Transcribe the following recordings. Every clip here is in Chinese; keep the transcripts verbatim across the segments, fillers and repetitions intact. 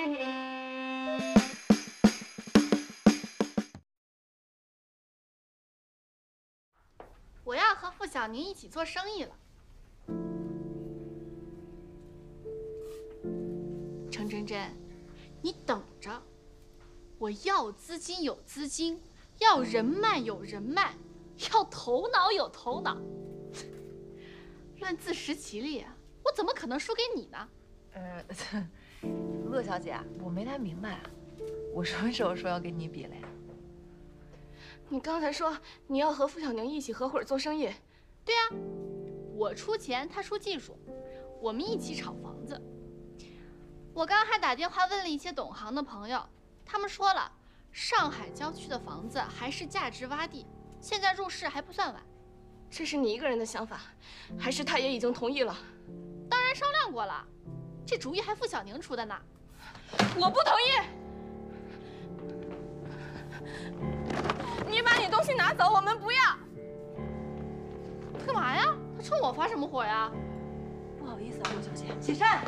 我要和付小宁一起做生意了。程真真，你等着，我要资金有资金，要人脉有人脉，要头脑有头脑。论自食其力啊，我怎么可能输给你呢？ 呃，骆小姐，我没太明白啊，我什么时候说要跟你比了呀？ 你刚才说你要和付小宁一起合伙做生意。 对啊，我出钱，他出技术，我们一起炒房子。我刚还打电话问了一些懂行的朋友，他们说了，上海郊区的房子还是价值洼地，现在入市还不算晚。 这是你一个人的想法，还是他也已经同意了？ 当然商量过了，这主意还付小宁出的呢。 我不同意。你把你东西拿走，我们不要。 干嘛呀？他冲我发什么火呀？ 不好意思啊，骆小姐。 起身。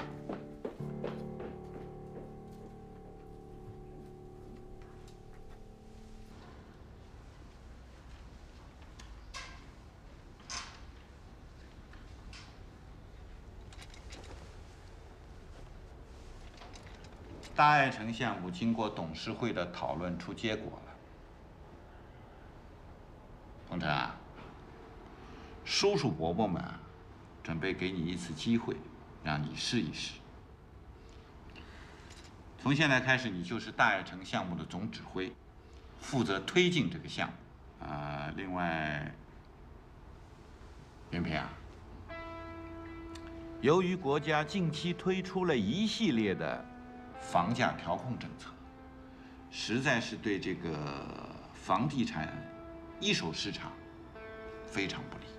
大爱城项目经过董事会的讨论出结果了。鹏程啊，叔叔伯伯们啊，准备给你一次机会，让你试一试。从现在开始，你就是大爱城项目的总指挥，负责推进这个项目。呃，另外，袁平啊，由于国家近期推出了一系列的房价调控政策，实在是对这个房地产一手市场非常不利，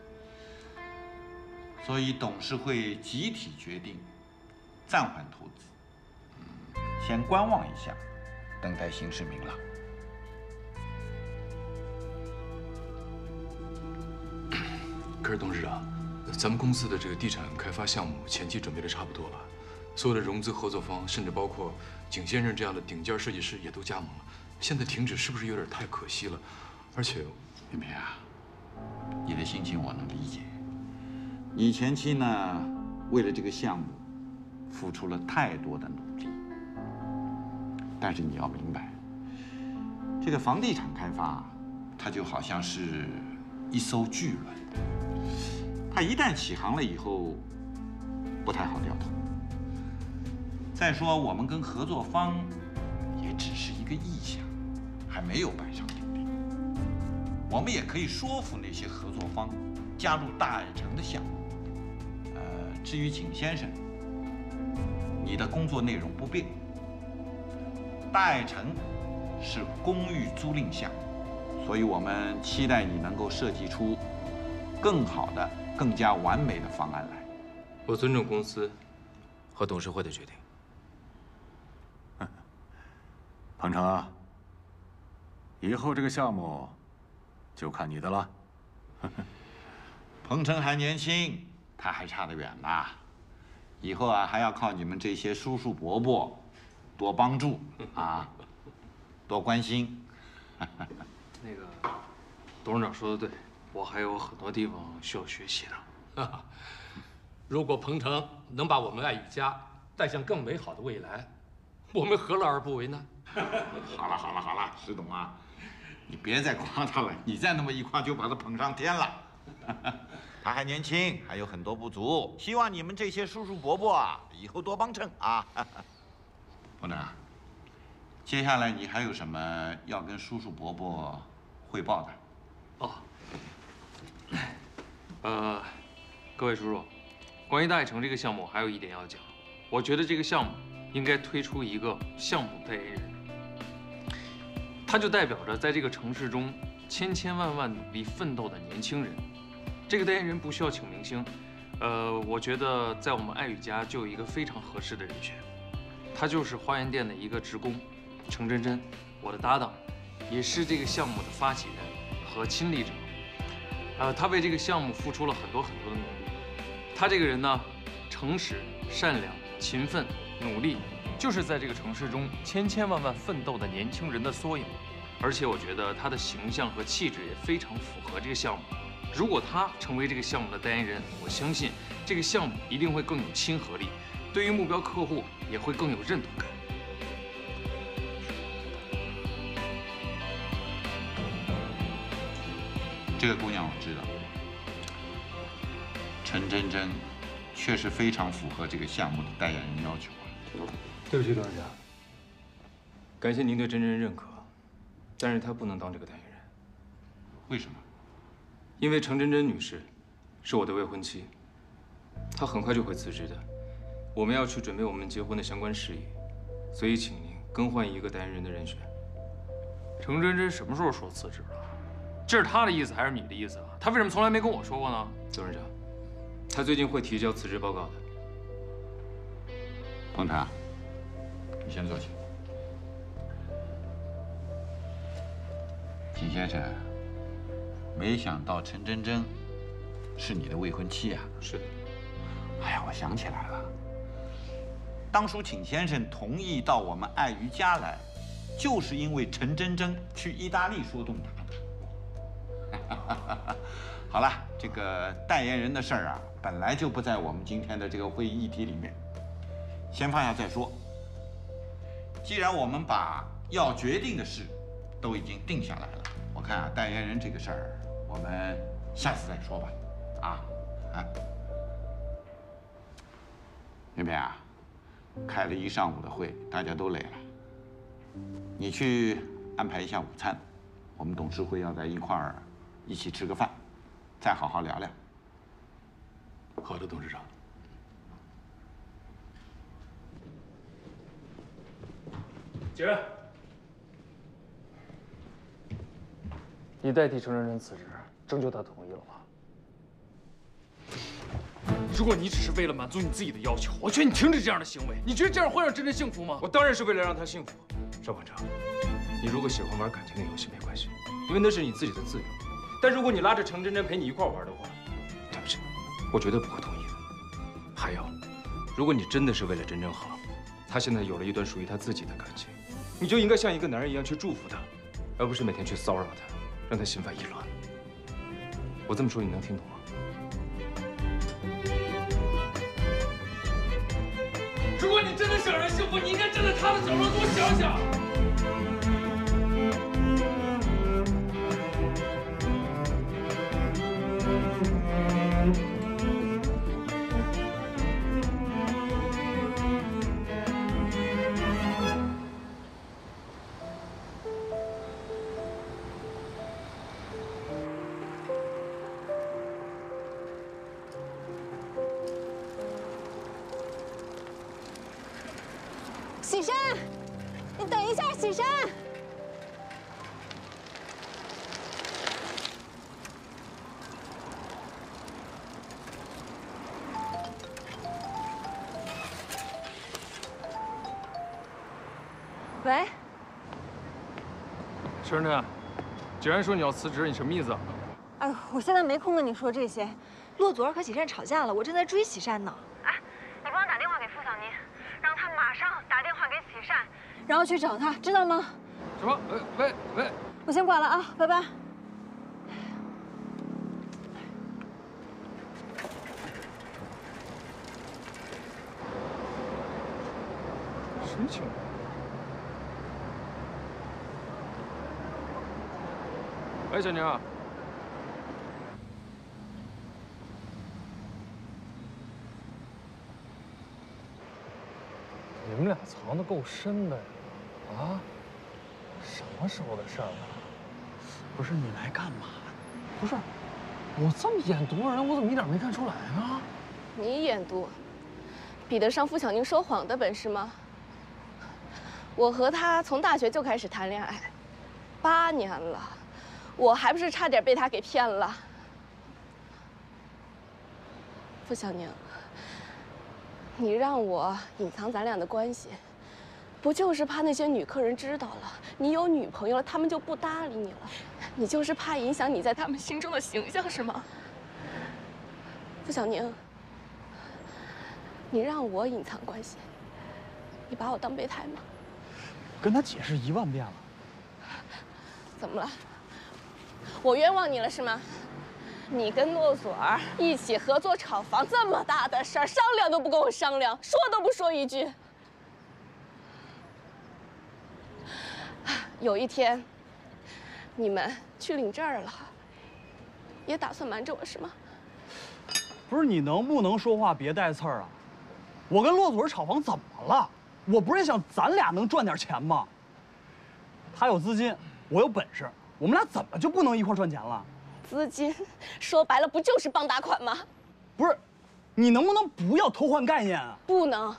所以董事会集体决定暂缓投资，嗯，先观望一下，等待形势明朗。 可是董事长，咱们公司的这个地产开发项目前期准备的差不多了。所有的融资合作方，甚至包括景先生这样的顶尖设计师也都加盟了。现在停止是不是有点太可惜了？而且， 明明啊，你的心情我能理解。你前期呢，为了这个项目，付出了太多的努力。但是你要明白，这个房地产开发，它就好像是一艘巨轮，它一旦起航了以后，不太好掉头。再说，我们跟合作方也只是一个意向，还没有板上钉钉。我们也可以说服那些合作方加入大爱城的项目。呃，至于景先生，你的工作内容不变。大爱城是公寓租赁项目，所以我们期待你能够设计出更好的、更加完美的方案来。 我尊重公司和董事会的决定。 鹏程啊，以后这个项目就看你的了。 鹏程还年轻，他还差得远呢。以后啊，还要靠你们这些叔叔伯伯多帮助啊，多关心。 那个董事长说的对，我还有很多地方需要学习的。 如果鹏程能把我们爱与家带向更美好的未来，我们何乐而不为呢？ 好了好了好了，石董啊，你别再夸他了，你再那么一夸就把他捧上天了。他还年轻，还有很多不足，希望你们这些叔叔伯伯啊，以后多帮衬啊。鹏程啊，接下来你还有什么要跟叔叔伯伯汇报的？ 哦，呃，各位叔叔，关于大爱城这个项目，还有一点要讲，我觉得这个项目应该推出一个项目代言人。它就代表着在这个城市中千千万万努力奋斗的年轻人。这个代言人不需要请明星，呃，我觉得在我们爱与家就有一个非常合适的人选，他就是花园店的一个职工程真真，我的搭档，也是这个项目的发起人和亲历者。呃，他为这个项目付出了很多很多的努力。他这个人呢，诚实、善良、勤奋、努力， 就是在这个城市中千千万万奋斗的年轻人的缩影，而且我觉得他的形象和气质也非常符合这个项目。如果他成为这个项目的代言人，我相信这个项目一定会更有亲和力，对于目标客户也会更有认同感。 这个姑娘我知道，陈真真确实非常符合这个项目的代言人要求啊。 对不起，董事长，感谢您对真真认可，但是她不能当这个代言人。 为什么？ 因为程真真女士是我的未婚妻，她很快就会辞职的。我们要去准备我们结婚的相关事宜，所以请您更换一个代言人的人选。 程真真什么时候说辞职了？这是她的意思还是你的意思啊？她为什么从来没跟我说过呢？ 董事长，她最近会提交辞职报告的。 彭查，你先坐起。秦先生，没想到陈真真是你的未婚妻啊？ 是的。 哎呀，我想起来了，当初请先生同意到我们爱瑜伽来，就是因为陈真真去意大利说动他的。好了，这个代言人的事儿啊，本来就不在我们今天的这个会议议题里面，先放下再说。既然我们把要决定的事都已经定下来了，我看啊，代言人这个事儿，我们下次再说吧。啊啊，那边啊，开了一上午的会，大家都累了，你去安排一下午餐，我们董事会要在一块儿一起吃个饭，再好好聊聊。 好的，董事长。 姐，你代替程真真辞职，征求她同意了吗？如果你只是为了满足你自己的要求，我劝你停止这样的行为。你觉得这样会让真真幸福吗？ 我当然是为了让她幸福。邵馆长，你如果喜欢玩感情的游戏没关系，因为那是你自己的自由。但如果你拉着程真真陪你一块玩的话，对不起，我绝对不会同意的。还有，如果你真的是为了真真好，她现在有了一段属于她自己的感情，你就应该像一个男人一样去祝福她，而不是每天去骚扰她，让她心烦意乱。我这么说你能听懂吗？ 如果你真的想让人幸福，你应该站在她的角度多想想。 喜山，你等一下，喜山。喂， 程真真，既然说你要辞职，你什么意思啊？ 哎，我现在没空跟你说这些。骆昨儿和喜善吵架了，我正在追喜善呢。哎，你帮我打电话给付小宁，让他马上打电话给喜善，然后去找他，知道吗？ 什么？喂喂喂！ 我先挂了啊，拜拜。 什么情况？喂，小宁。你们俩藏得够深的呀！啊？什么时候的事儿啊？ 不是你来干嘛？ 不是，我这么眼毒的人，我怎么一点没看出来呢？ 你眼毒，比得上付小宁说谎的本事吗？我和他从大学就开始谈恋爱，八年了，我还不是差点被他给骗了。付小宁，你让我隐藏咱俩的关系，不就是怕那些女客人知道了你有女朋友了，他们就不搭理你了？你就是怕影响你在他们心中的形象是吗？付小宁，你让我隐藏关系， 你把我当备胎吗？ 跟他解释一万遍了。 怎么了？我冤枉你了是吗？你跟骆左儿一起合作炒房，这么大的事儿，商量都不跟我商量，说都不说一句。有一天，你们去领证了，也打算瞒着我是吗？ 不是你能不能说话别带刺儿啊？我跟骆左儿炒房怎么了？我不是也想咱俩能赚点钱吗？他有资金，我有本事，我们俩怎么就不能一块赚钱了？ 资金，说白了不就是帮打款吗？ 不是，你能不能不要偷换概念啊？ 不能。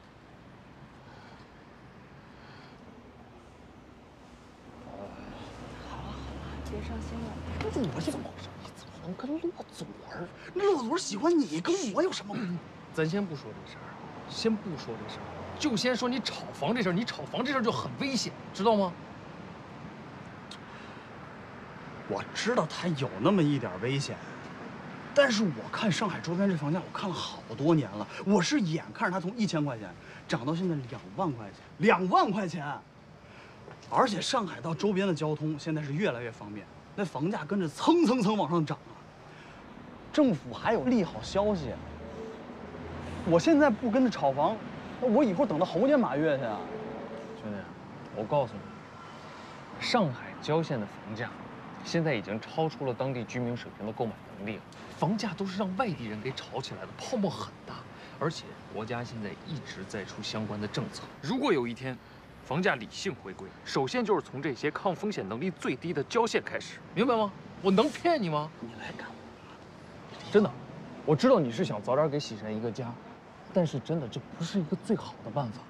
别伤心了。 不是我怎么回事？你怎么能跟骆左儿？骆左儿喜欢你，跟我有什么关系？ 咱先不说这事儿，先不说这事儿，就先说你炒房这事儿。你炒房这事儿就很危险，知道吗？ 我知道它有那么一点危险，但是我看上海周边这房价，我看了好多年了，我是眼看着它从一千块钱涨到现在两万块钱，两万块钱。而且上海到周边的交通现在是越来越方便，那房价跟着蹭蹭蹭往上涨啊。政府还有利好消息，我现在不跟着炒房，那我以后等到猴年马月去啊！ 兄弟，我告诉你，上海郊县的房价现在已经超出了当地居民水平的购买能力了，房价都是让外地人给炒起来的，泡沫很大。而且国家现在一直在出相关的政策，如果有一天房价理性回归，首先就是从这些抗风险能力最低的郊县开始，明白吗？我能骗你吗？ 你来干嘛？ 真的，我知道你是想早点给喜善一个家，但是真的这不是一个最好的办法。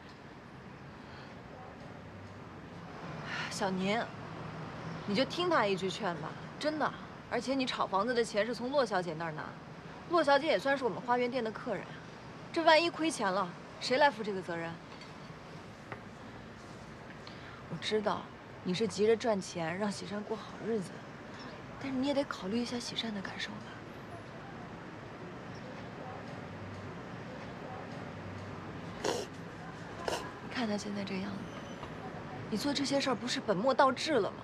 小宁，你就听他一句劝吧，真的。而且你炒房子的钱是从骆小姐那儿拿，骆小姐也算是我们花园店的客人，这万一亏钱了，谁来负这个责任？我知道你是急着赚钱，让喜善过好日子，但是你也得考虑一下喜善的感受吧。你看他现在这样子，你做这些事儿不是本末倒置了吗？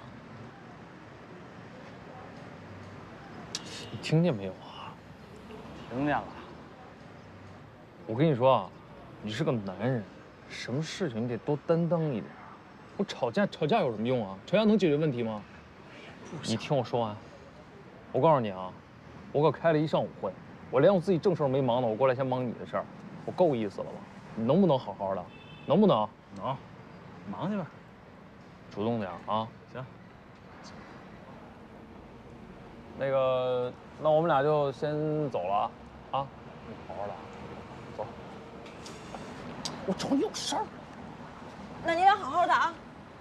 你听见没有啊？ 听见了。 我跟你说啊，你是个男人，什么事情你得多担当一点。我吵架吵架有什么用啊？吵架能解决问题吗？你听我说完。我告诉你啊，我可开了一上午会，我连我自己正事儿没忙呢，我过来先忙你的事儿，我够意思了吧？你能不能好好的？能不能？ 能，忙去吧。 主动点啊！ 行。 那个，那我们俩就先走了啊！你好好的，走。 我找你有事儿。 那你俩好好的啊。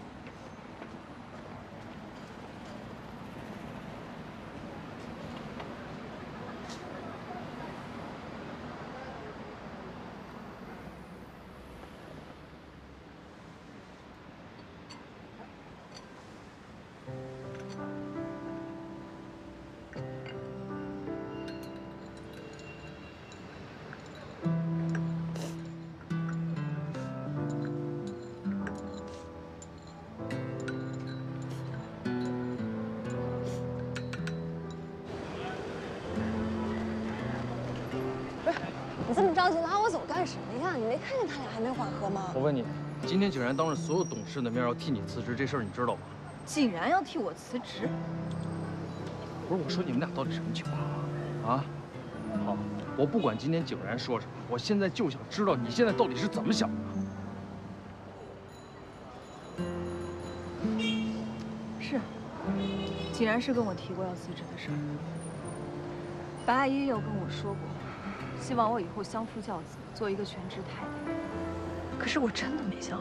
你这么着急拉我走干什么呀？你没看见他俩还没缓和吗？ 我问你，今天景然当着所有董事的面要替你辞职，这事儿你知道吗？ 竟然要替我辞职？ 不是，我说你们俩到底什么情况啊？啊？好，我不管今天景然说什么，我现在就想知道你现在到底是怎么想的。 是，景然是跟我提过要辞职的事儿。白阿姨也有跟我说过。希望我以后相夫教子，做一个全职太太。可是我真的没想好，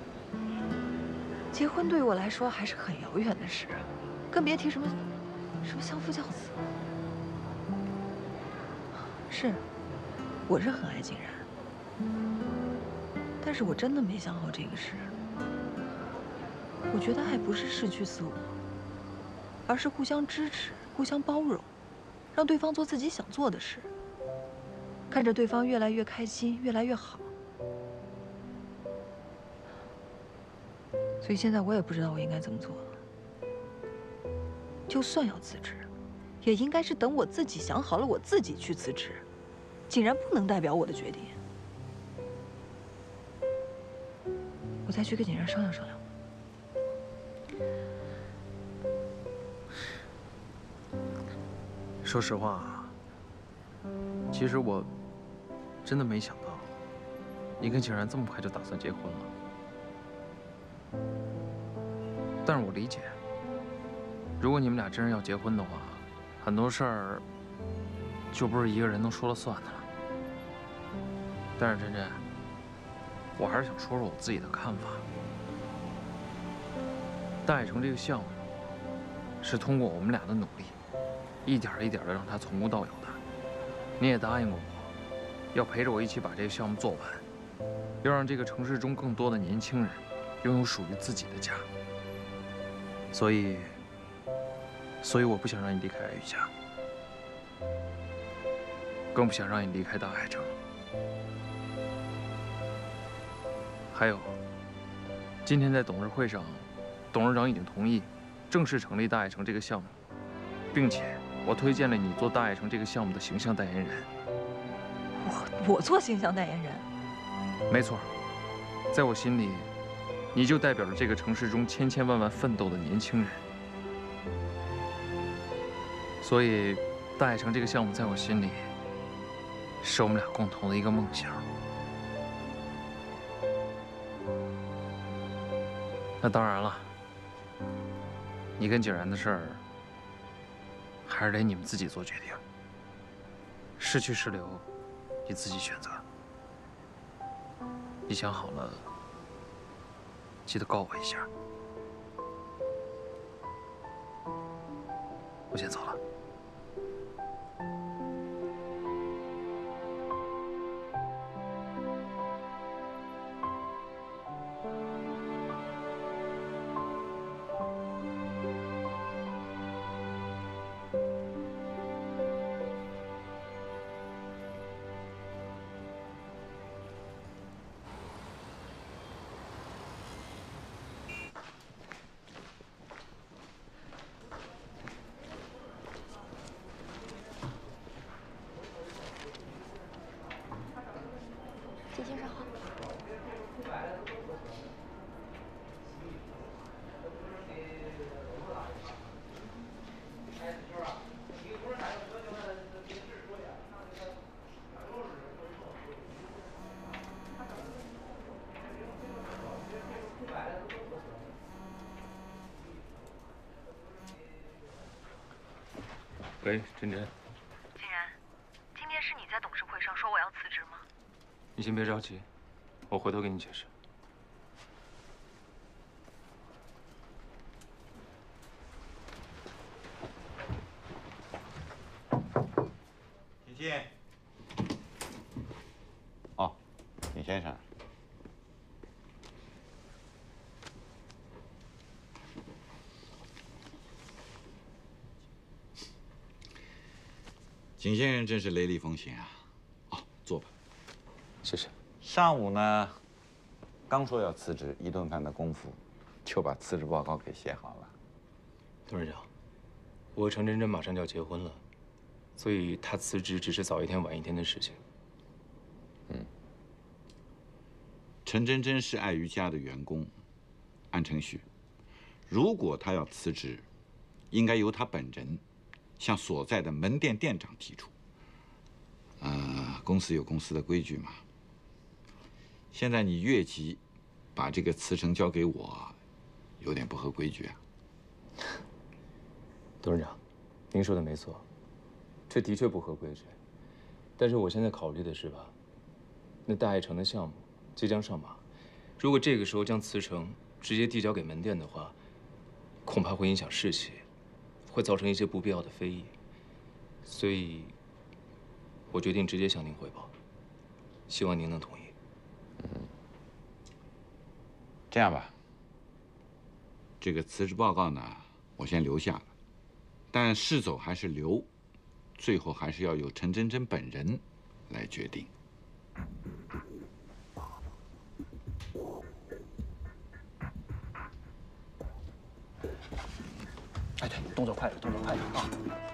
结婚对于我来说还是很遥远的事，更别提什么什么相夫教子。是，我是很爱景然，但是我真的没想好这个事。我觉得爱不是失去自我，而是互相支持、互相包容，让对方做自己想做的事。看着对方越来越开心，越来越好， 所以现在我也不知道我应该怎么做了。就算要辞职，也应该是等我自己想好了，我自己去辞职。竟然不能代表我的决定，我再去跟景然商量商量吧。 说实话啊，其实我真的没想到，你跟景然这么快就打算结婚了。但是我理解，如果你们俩真是要结婚的话，很多事儿就不是一个人能说了算的了。但是真真，我还是想说说我自己的看法。大爱城这个项目，是通过我们俩的努力，一点一点的让它从无到有的。你也答应过我，要陪着我一起把这个项目做完，要让这个城市中更多的年轻人拥有属于自己的家。所以，所以我不想让你离开爱与家，更不想让你离开大爱城。还有，今天在董事会上，董事长已经同意正式成立大爱城这个项目，并且我推荐了你做大爱城这个项目的形象代言人。 我我做形象代言人？ 没错，在我心里，你就代表着这个城市中千千万万奋斗的年轻人。所以，大爱城这个项目在我心里，是我们俩共同的一个梦想。那当然了，你跟景然的事儿，还是得你们自己做决定。是去是留，你自己选择。你想好了，记得告我一下。我先走了。 请先生好。 喂，真真。 景然，今天是你在董事会上说我要辞职吗？ 你先别着急，我回头给你解释。 请进。哦，景先生。景先生真是雷厉风行啊！哦，坐吧。 谢谢。 上午呢，刚说要辞职，一顿饭的功夫，就把辞职报告给写好了。 董事长，我和程真真马上就要结婚了，所以她辞职只是早一天晚一天的事情。 嗯。陈真真是爱瑜伽的员工，按程序，如果她要辞职，应该由她本人向所在的门店店长提出。呃，公司有公司的规矩嘛。现在你越级把这个辞呈交给我，有点不合规矩啊。 董事长，您说的没错，这的确不合规矩。但是我现在考虑的是吧，那大爱城的项目即将上马，如果这个时候将辞呈直接递交给门店的话，恐怕会影响士气，会造成一些不必要的非议。所以，我决定直接向您汇报，希望您能同意。 嗯，这样吧，这个辞职报告呢，我先留下了，但是走还是留，最后还是要由陈真真本人来决定。 哎，对，动作快点，动作快点啊！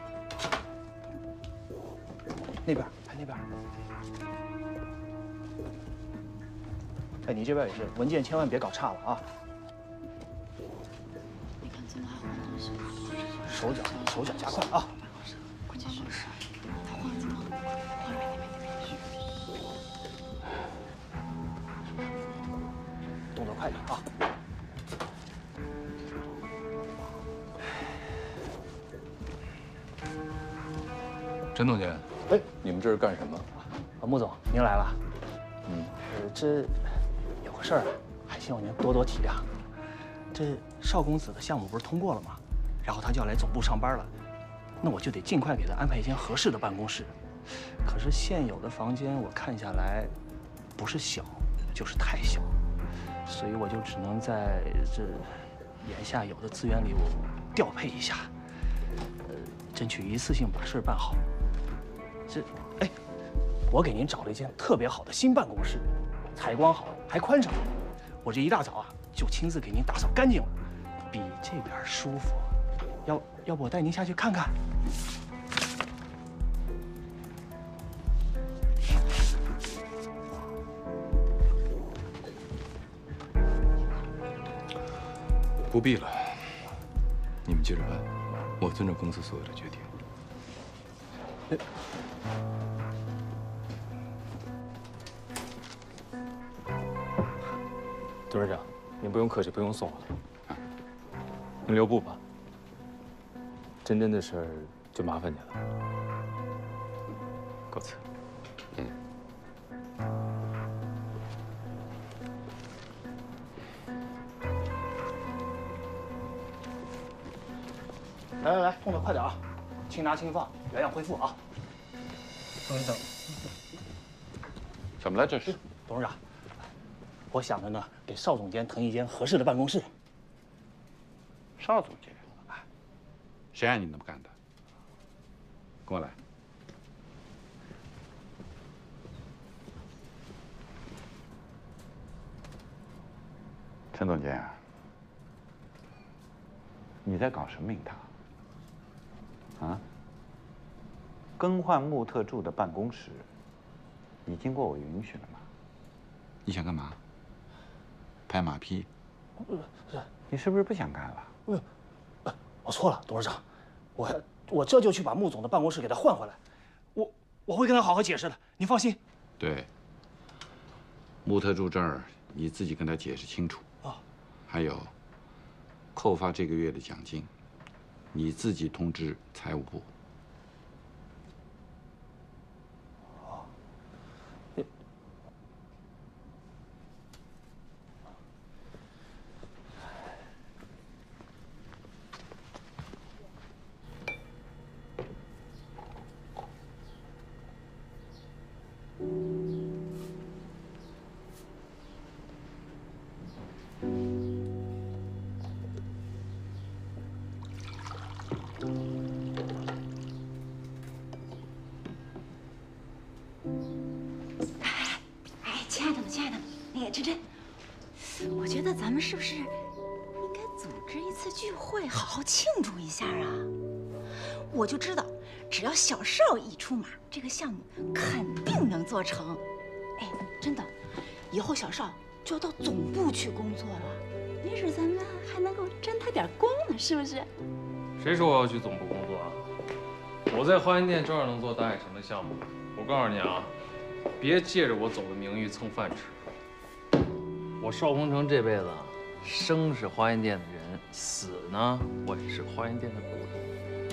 那边，哎，那边。哎，你这边也是，文件千万别搞差了啊！ 你看怎么还换东西？ 手脚，手脚加快啊！ 快继续。他换了怎么？换了那边那边去。 动作快点啊！ 陈总监，哎，你们这是干什么？ 啊，穆总，您来了。 嗯， 呃，这有个事儿啊，还希望您多多体谅。这邵公子的项目不是通过了吗？然后他就要来总部上班了，那我就得尽快给他安排一间合适的办公室。可是现有的房间我看下来，不是小，就是太小，所以我就只能在这眼下有的资源里我调配一下，呃，争取一次性把事儿办好。 这，哎，我给您找了一间特别好的新办公室，采光好，还宽敞。我这一大早啊，就亲自给您打扫干净了，比这边舒服。要要不我带您下去看看？ 不必了，你们接着办，我尊重公司所有的决定。 董事长，您不用客气，不用送了，您留步吧。真真的事儿就麻烦您了，告辞。 嗯。 来来来，动作快点啊！轻拿轻放，原样恢复啊！董事长， 怎么了这是？ 董事长，我想着呢，给邵总监腾一间合适的办公室。 邵总监，谁让你那么干的？跟我来。陈总监啊，你在搞什么名堂？啊？更换穆特助的办公室，你经过我允许了吗？你想干嘛？拍马屁？ 是， 你是不是不想干了？ 嗯，我错了，董事长，我我这就去把穆总的办公室给他换回来，我我会跟他好好解释的，您放心。 对，穆特助这儿你自己跟他解释清楚。啊，还有，扣发这个月的奖金，你自己通知财务部。 真真，我觉得咱们是不是应该组织一次聚会，好好庆祝一下啊？我就知道，只要小邵一出马，这个项目肯定能做成。哎，真的，以后小邵就要到总部去工作了，没准咱们还能够沾他点光呢，是不是？ 谁说我要去总部工作啊？我在花园店照样能做大海城的项目。我告诉你啊，别借着我走的名誉蹭饭吃。 我邵鹏程这辈子啊，生是花园店的人，死呢，我也是花园店的雇人。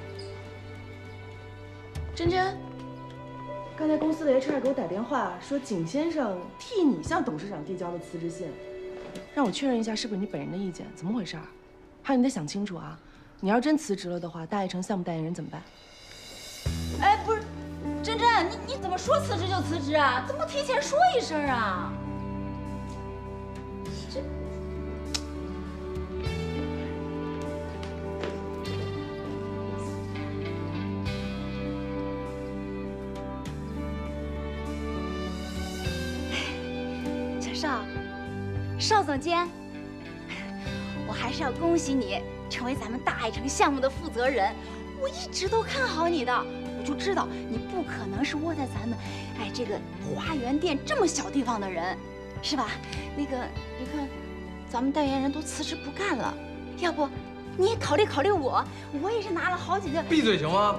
真真，刚才公司的 H R 给我打电话说，景先生替你向董事长递交了辞职信，让我确认一下是不是你本人的意见，怎么回事？还有你得想清楚啊，你要真辞职了的话，大悦城项目代言人怎么办？ 哎，不是，真真，你你怎么说辞职就辞职啊？怎么不提前说一声啊？ 邵，邵总监，我还是要恭喜你成为咱们大爱城项目的负责人。我一直都看好你的，我就知道你不可能是窝在咱们，哎，这个花园店这么小地方的人，是吧？那个，你看，咱们代言人都辞职不干了，要不你也考虑考虑我？我也是拿了好几个。 闭嘴行吗？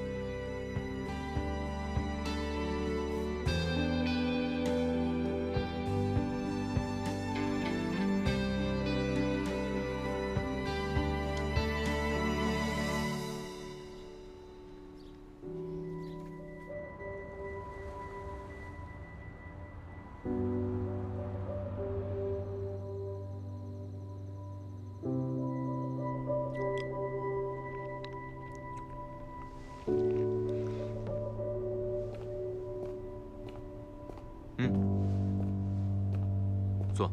坐。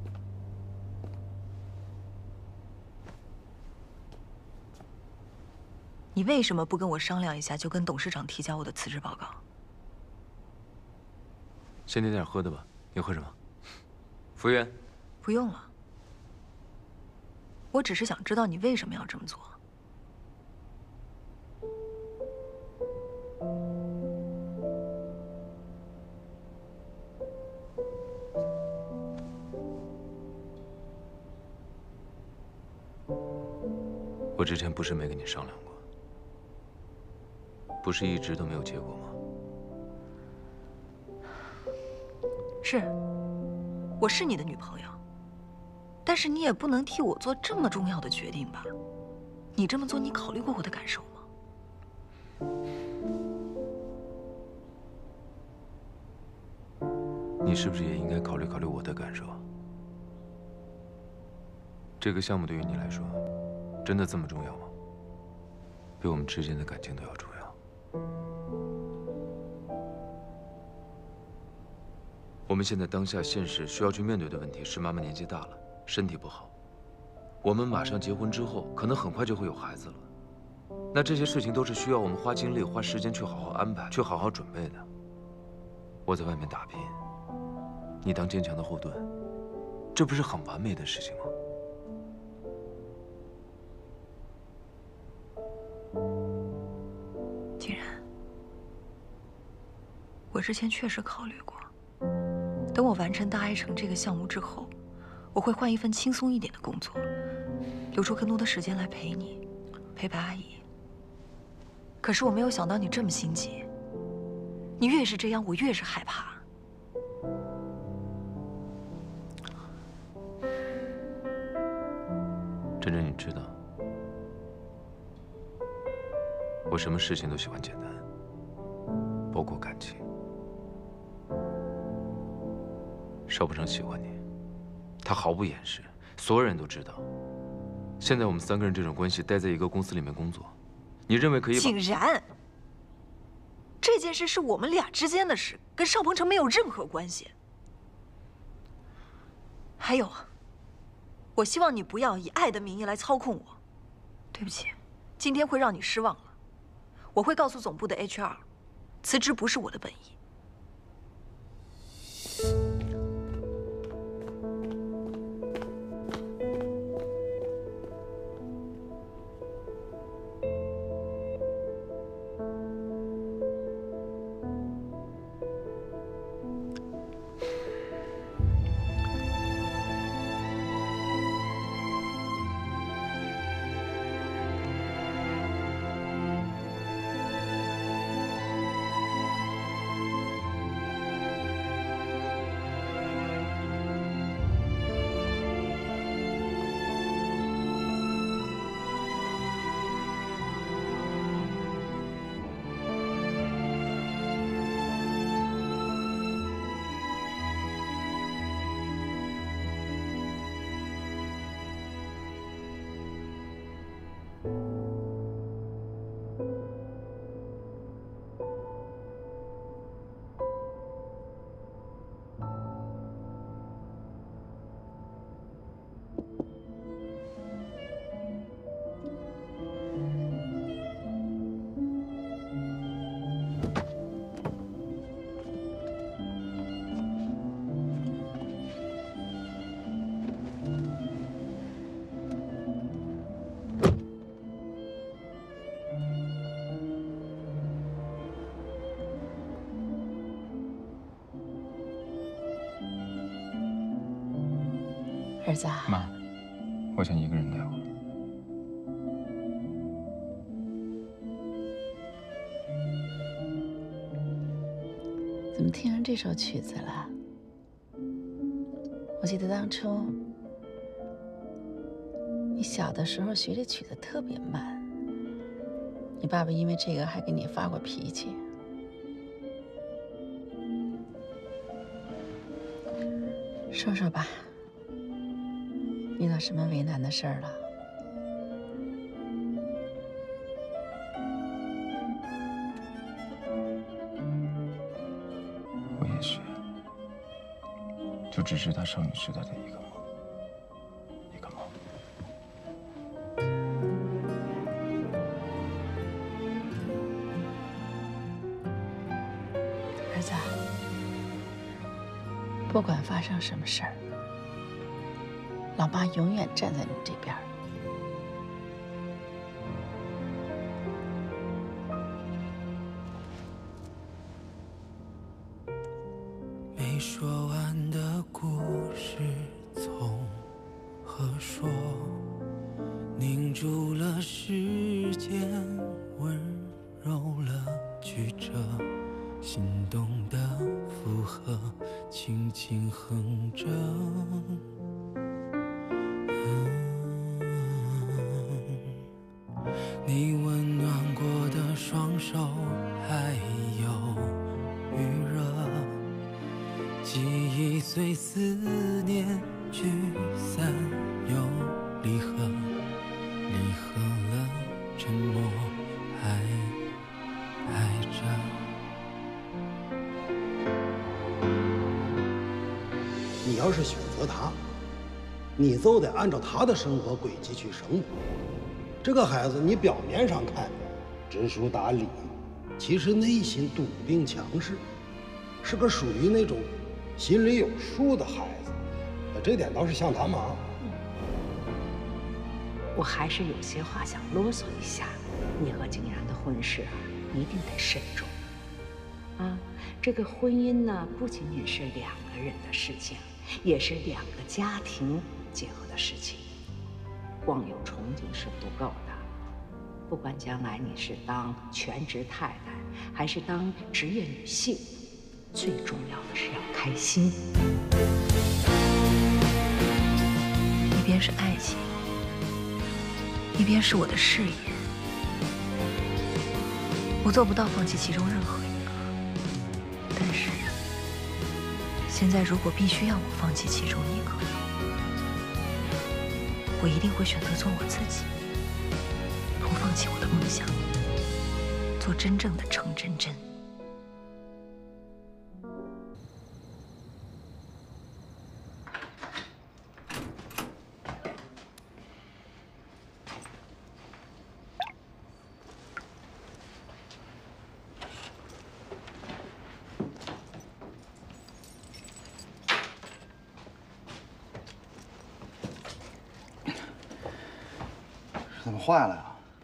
你为什么不跟我商量一下，就跟董事长提交我的辞职报告？ 先点点喝的吧。你喝什么？服务员。 不用了。我只是想知道你为什么要这么做。 我之前不是没跟你商量过，不是一直都没有结果吗？ 是，我是你的女朋友，但是你也不能替我做这么重要的决定吧？你这么做，你考虑过我的感受吗？ 你是不是也应该考虑考虑我的感受？这个项目对于你来说，真的这么重要吗？比我们之间的感情都要重要。我们现在当下现实需要去面对的问题是，妈妈年纪大了，身体不好。我们马上结婚之后，可能很快就会有孩子了。那这些事情都是需要我们花精力、花时间去好好安排、去好好准备的。我在外面打拼，你当坚强的后盾，这不是很完美的事情吗？ 既然，我之前确实考虑过，等我完成大爱城这个项目之后，我会换一份轻松一点的工作，留出更多的时间来陪你，陪陪阿姨。可是我没有想到你这么心急，你越是这样，我越是害怕。 真真，你知道，我什么事情都喜欢简单，包括感情。邵不成喜欢你，他毫不掩饰，所有人都知道。现在我们三个人这种关系，待在一个公司里面工作，你认为可以把？ 景然，这件事是我们俩之间的事，跟邵鹏程没有任何关系。还有，我希望你不要以爱的名义来操控我。对不起，今天会让你失望了。我会告诉总部的 H R， 辞职不是我的本意。 儿子， 妈，我想一个人待会儿。 怎么听上这首曲子了？我记得当初你小的时候学这曲子特别慢，你爸爸因为这个还给你发过脾气。说说吧，遇到什么为难的事儿了？ 我也是，就只是他少女时代的一个梦，一个梦。 儿子，不管发生什么事儿，老妈永远站在你这边。 没说完的故事从何说？凝住了时间，温柔了曲折，心动的附和，轻轻哼着。你温暖过的双手还有余热，记忆随思念聚散又离合，离合了沉默还爱着。 你要是选择他，你就得按照他的生活轨迹去生活。这个孩子，你表面上看知书达理，其实内心笃定强势，是个属于那种心里有数的孩子。这点倒是像他妈。 我还是有些话想啰嗦一下，你和景然的婚事啊，一定得慎重。啊，这个婚姻呢，不仅仅是两个人的事情，也是两个家庭结合的事情。光有憧憬是不够的，不管将来你是当全职太太，还是当职业女性，最重要的是要开心。 一边是爱情，一边是我的事业，我做不到放弃其中任何一个。但是，现在如果必须要我放弃其中一个，我一定会选择做我自己，不放弃我的梦想，做真正的程真真。 怎么坏了呀？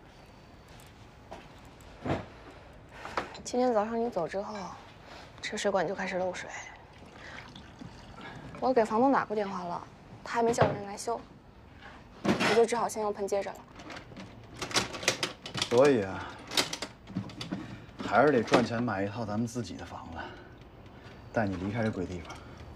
今天早上你走之后，这水管就开始漏水。我给房东打过电话了，他还没叫人来修，我就只好先用盆接着了。 所以啊，还是得赚钱买一套咱们自己的房子，带你离开这鬼地方。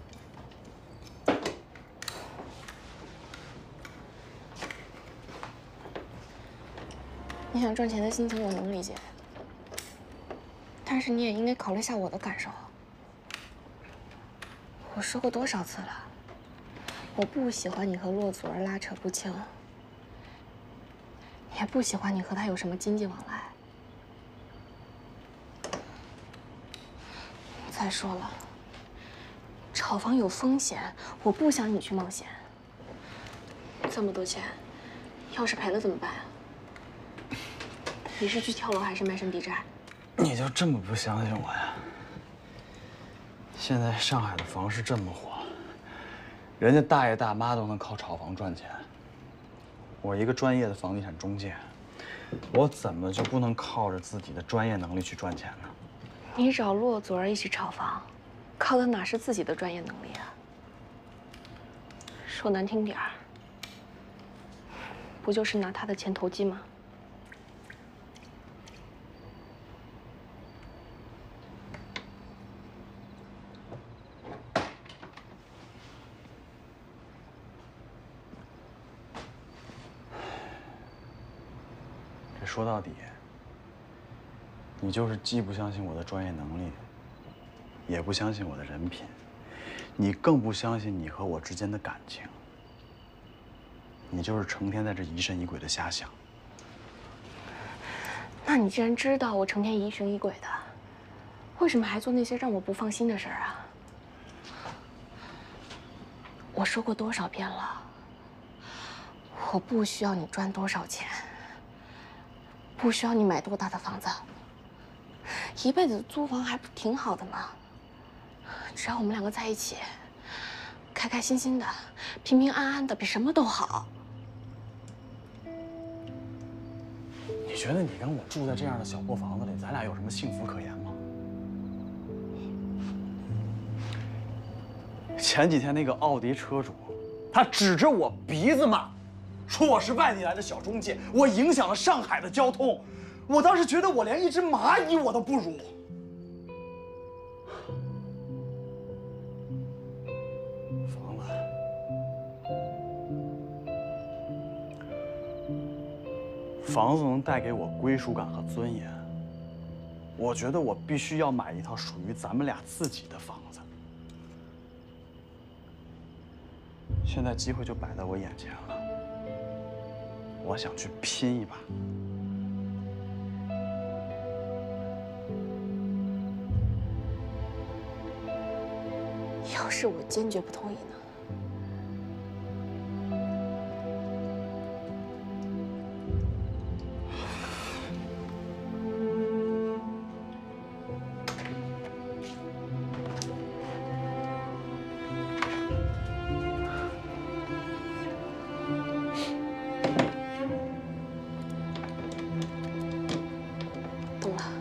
你想赚钱的心情我能理解，但是你也应该考虑下我的感受。我说过多少次了，我不喜欢你和骆祖儿拉扯不清，也不喜欢你和他有什么经济往来。再说了，炒房有风险，我不想你去冒险。这么多钱，要是赔了怎么办啊？你是去跳楼还是卖身抵债？ 你就这么不相信我呀？现在上海的房市这么火，人家大爷大妈都能靠炒房赚钱。我一个专业的房地产中介，我怎么就不能靠着自己的专业能力去赚钱呢？ 你找骆祖儿一起炒房，靠的哪是自己的专业能力啊？ 说难听点儿，不就是拿他的钱投机吗？ 这说到底，你就是既不相信我的专业能力，也不相信我的人品，你更不相信你和我之间的感情。你就是成天在这疑神疑鬼的瞎想。 那你既然知道我成天疑神疑鬼的，为什么还做那些让我不放心的事儿啊？我说过多少遍了，我不需要你赚多少钱，不需要你买多大的房子，一辈子租房还不挺好的吗？只要我们两个在一起，开开心心的，平平安安的，比什么都好。 你觉得你跟我住在这样的小破房子里，咱俩有什么幸福可言吗？前几天那个奥迪车主，他指着我鼻子骂，说我是外地来的小中介，我影响了上海的交通。我当时觉得我连一只蚂蚁我都不如。房子，房子能带给我归属感和尊严。我觉得我必须要买一套属于咱们俩自己的房子。现在机会就摆在我眼前了，我想去拼一把。 要是我坚决不同意呢？懂了。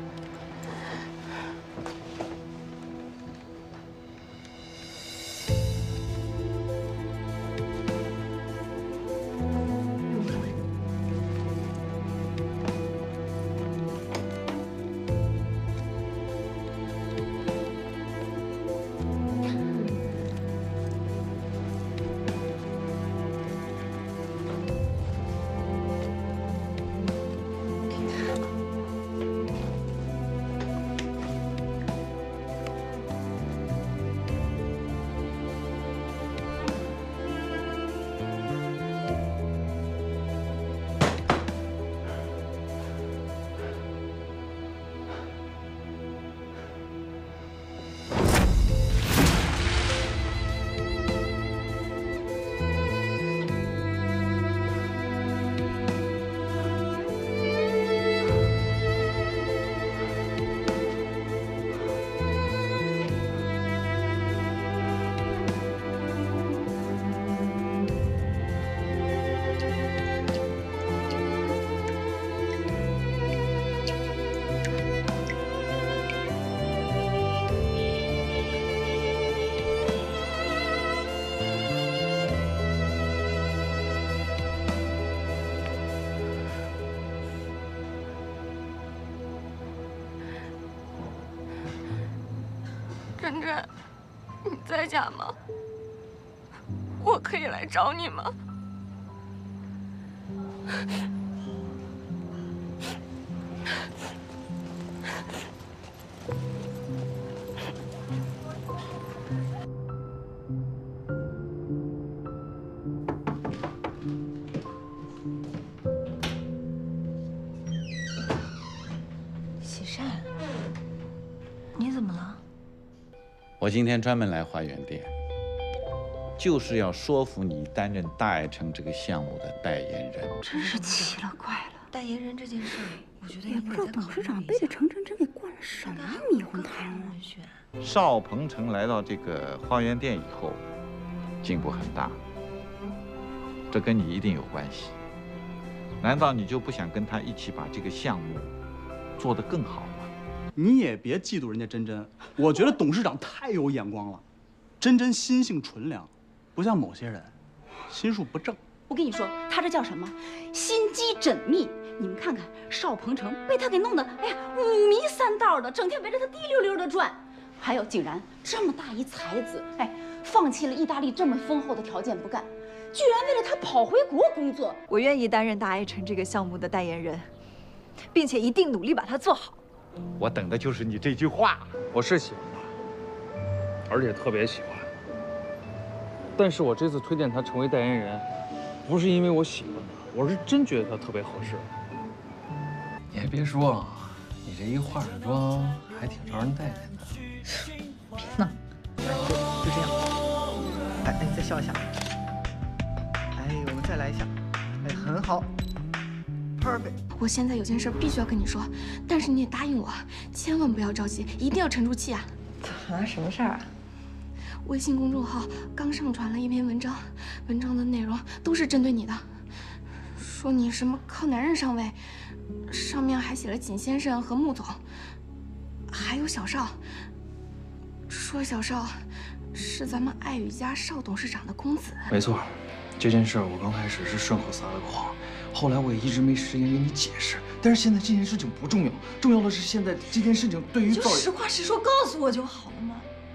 真真，你在家吗？我可以来找你吗？ 喜善，你怎么了？ 我今天专门来花园店，就是要说服你担任大爱城这个项目的代言人。 真是奇了怪了， 代言人这件事，我觉得也不知道董事长背着程真真给灌了什么迷魂汤啊！ 邵鹏程来到这个花园店以后，进步很大，这跟你一定有关系。难道你就不想跟他一起把这个项目做得更好吗？ 你也别嫉妒人家真真，我觉得董事长太有眼光了。真真心性纯良，不像某些人， 心术不正。 我跟你说，他这叫什么？心机缜密。你们看看，邵鹏程被他给弄得，哎呀，五迷三道的，整天围着他滴溜溜的转。还有景然这么大一才子，哎，放弃了意大利这么丰厚的条件不干，居然为了他跑回国工作。 我愿意担任大爱城这个项目的代言人，并且一定努力把它做好。 我等的就是你这句话。我是喜欢他，而且特别喜欢。但是我这次推荐他成为代言人，不是因为我喜欢他，我是真觉得他特别合适。 你还别说啊，你这一化上妆还挺招人待见的。 别闹，就这样。哎哎，再笑一下。哎，我们再来一下。哎，很好 ，perfect。 我现在有件事必须要跟你说，但是你也答应我，千万不要着急，一定要沉住气啊。 啊，什么事儿啊？ 微信公众号刚上传了一篇文章，文章的内容都是针对你的，说你什么靠男人上位，上面还写了景先生和穆总，还有小邵，说小邵是咱们爱宇家邵董事长的公子。 没错，这件事我刚开始是顺口撒了个谎，后来我也一直没时间给你解释。但是现在这件事情不重要，重要的是现在这件事情对于就实话实说，告诉我就好了嘛。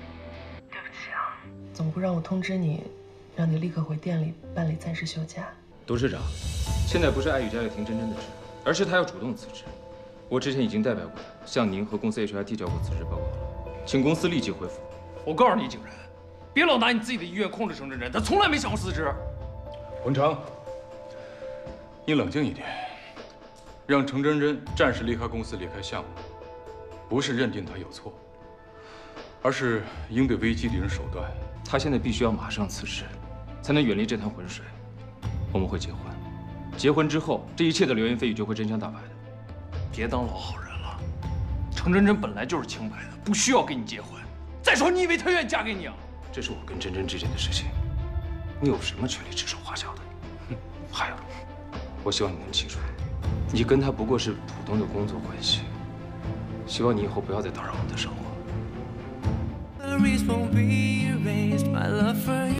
怎么不让我通知你，让你立刻回店里办理暂时休假？ 董事长，现在不是爱宇家要停真真的事，而是他要主动辞职。我之前已经代表过他，向您和公司 H R 递交过辞职报告了，请公司立即回复。 我告诉你，景然，别老拿你自己的意愿控制程真真，他从来没想过辞职。 文成，你冷静一点，让程真真暂时离开公司，离开项目，不是认定他有错，而是应对危机利用手段。他现在必须要马上辞职，才能远离这滩浑水。我们会结婚，结婚之后，这一切的流言蜚语就会真相大白的。 别当老好人了，程真真本来就是清白的，不需要跟你结婚。再说，你以为她愿意嫁给你啊？ 这是我跟真真之间的事情，你有什么权利指手画脚的？哼！还有，我希望你能记住，你跟她不过是普通的工作关系。希望你以后不要再打扰我们的生活。